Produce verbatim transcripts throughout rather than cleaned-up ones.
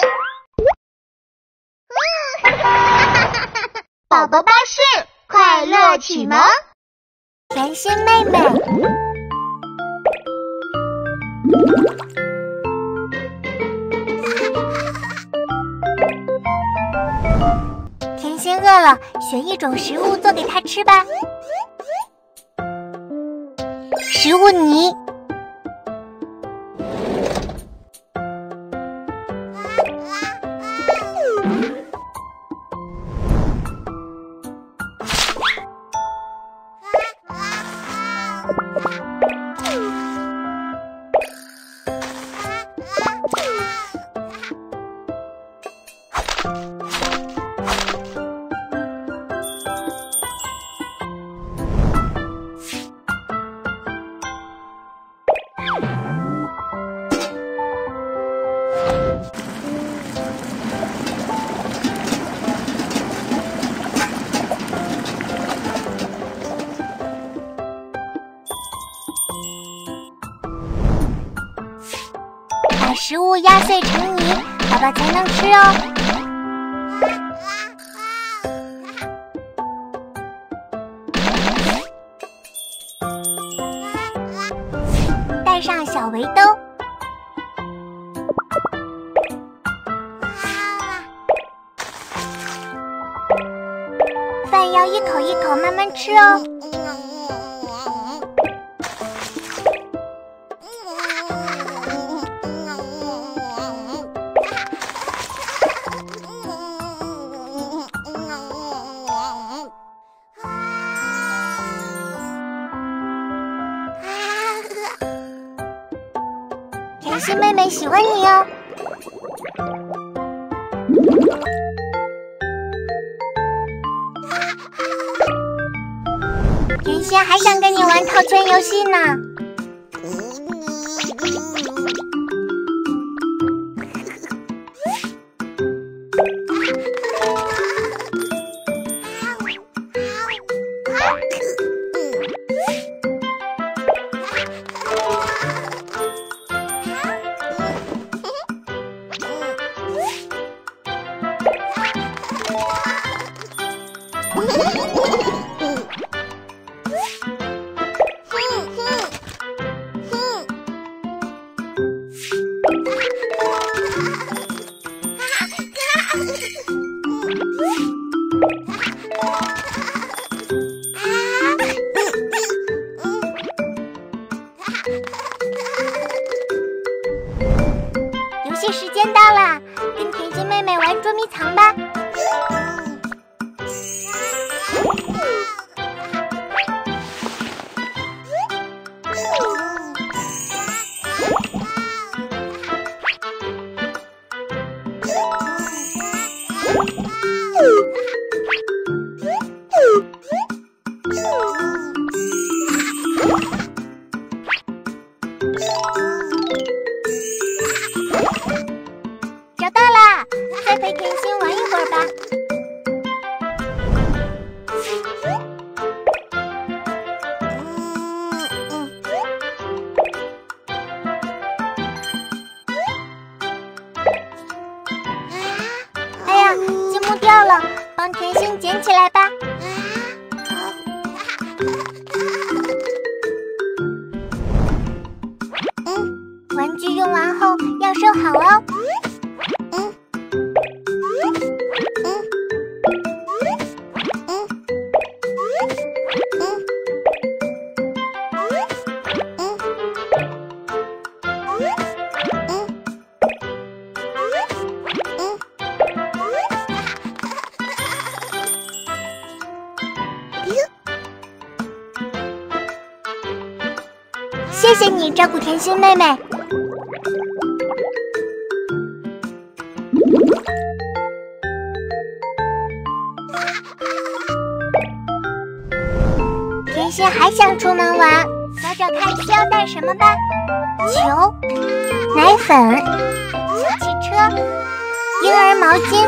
宝宝巴士快乐启蒙， 甜心妹妹。甜心饿了，选一种食物做给她吃吧。食物泥。把食物压碎成泥，宝宝才能吃哦。带上小围兜，饭要一口一口慢慢吃哦。甜心妹妹喜欢你哦。甜心还想跟你玩套圈游戏呢。游戏时间到了，跟甜心妹妹玩捉迷藏吧。找到啦，再陪甜心玩一会儿吧。哎呀，积木掉了，帮甜心捡起来吧。玩具用完后要收好哦。嗯嗯嗯谢谢你照顾甜心妹妹。甜心还想出门玩，找找看需要带什么吧。球、奶粉、小汽车、婴儿毛巾，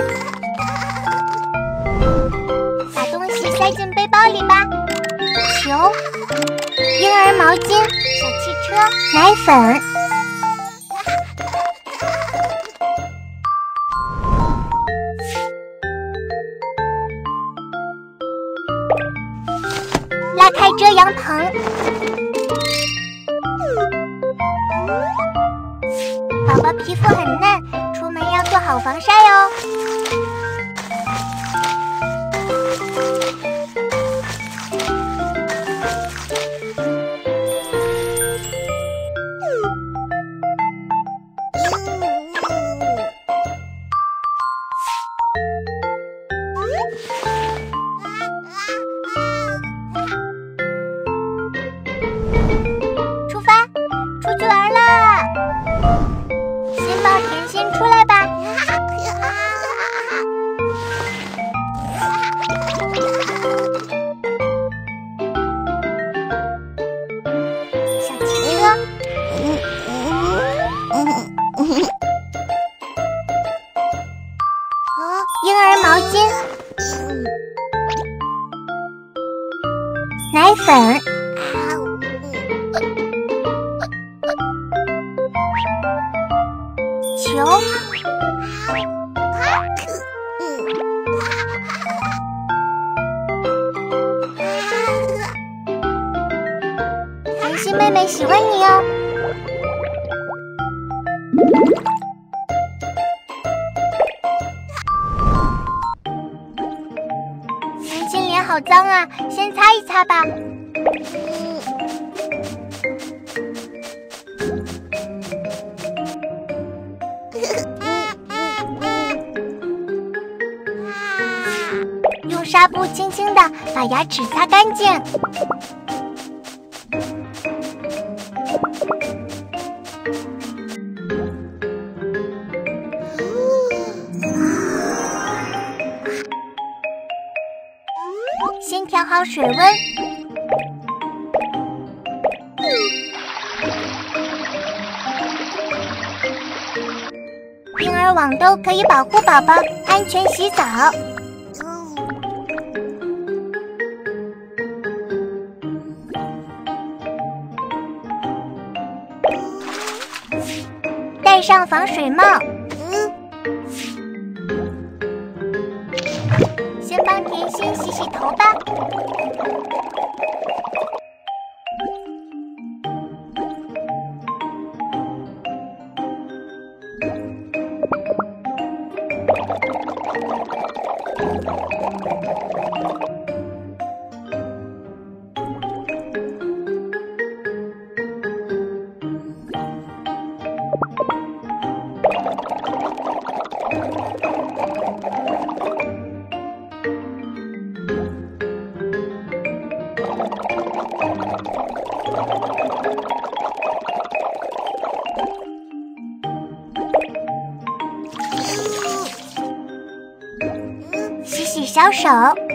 把东西塞进背包里吧。球、婴儿毛巾、小汽车、奶粉。 遮阳棚。宝宝皮肤很嫩，出门要做好防晒哦。出发，出去玩啦！先抱甜心出来吧。小汽车，婴儿毛巾，奶粉，球，甜心妹妹喜欢你哦。甜心脸好脏啊，先擦一擦吧。用纱布轻轻地把牙齿擦干净。先调好水温。婴儿网兜可以保护宝宝安全洗澡。戴上防水帽。先帮甜心洗洗头吧。洗洗小手。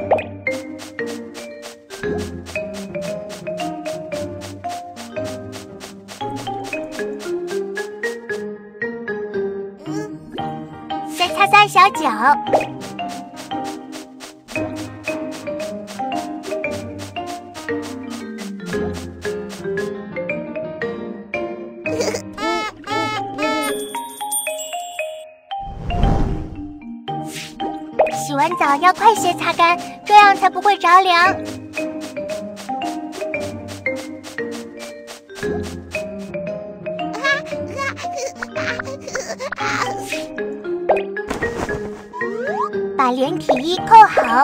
再擦擦小脚。洗完澡要快些擦干，这样才不会着凉。把连体衣扣好。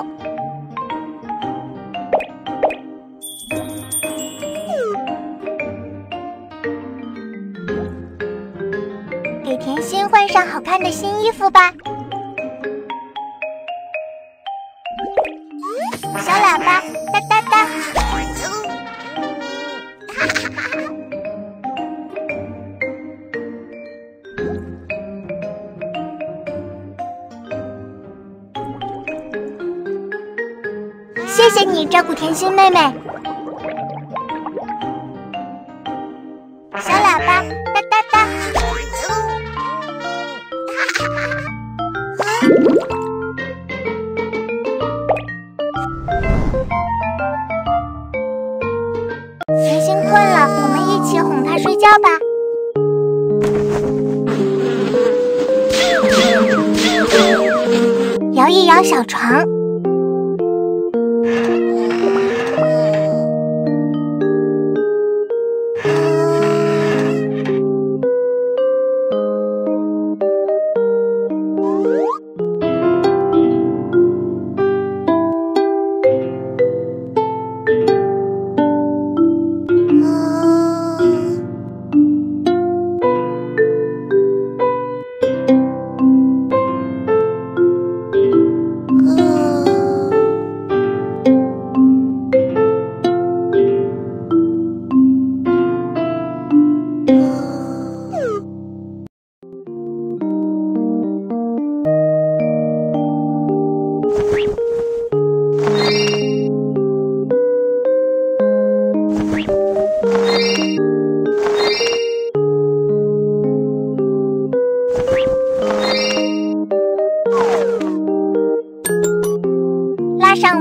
给甜心换上好看的新衣服吧。小喇叭，哒哒哒。谢谢你照顾甜心妹妹。小喇叭，哒哒哒。甜心困了，我们一起哄她睡觉吧。摇一摇小床。 上